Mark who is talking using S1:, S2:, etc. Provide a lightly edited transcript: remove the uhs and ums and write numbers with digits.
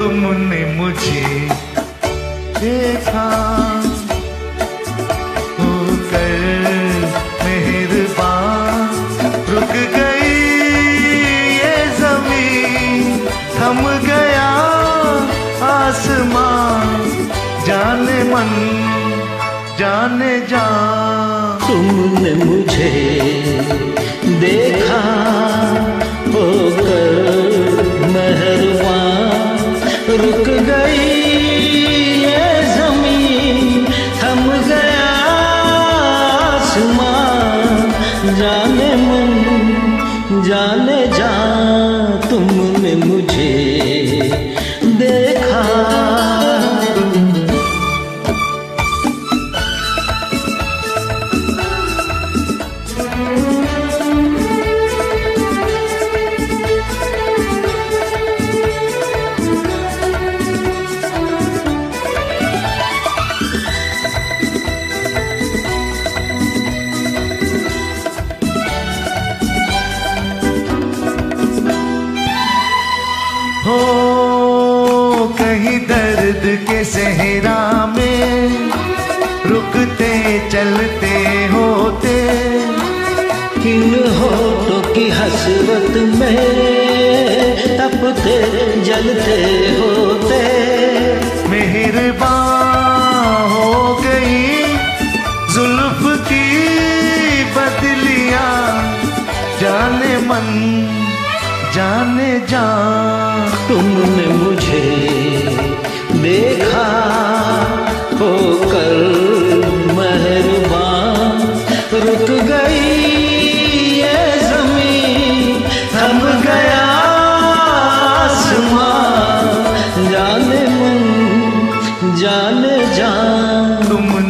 S1: तुमने मुझे देखा, होकर मेहरबान रुक गई ये ज़मीन, थम गया आसमां, जाने मन जाने जा।
S2: तुमने मुझे देखा, होकर मेहरबान रुक गई ये ज़मीन, थम गया आसमां, जाने मन जाने जा। तुमने मुझे देखा।
S1: हो कहीं दर्द के सहरा में रुकते चलते होते,
S2: इन होठों की हसरत में तपते जलते होते।
S1: मेहरबान हो गई जुल्फ की बदलियां, जाने मन जाने जा।
S2: तुमने मुझे देखा, होकर मेहरबान रुक गई ये ज़मीन, थम गया आसमां, जाने मन जाने जा।
S1: तुम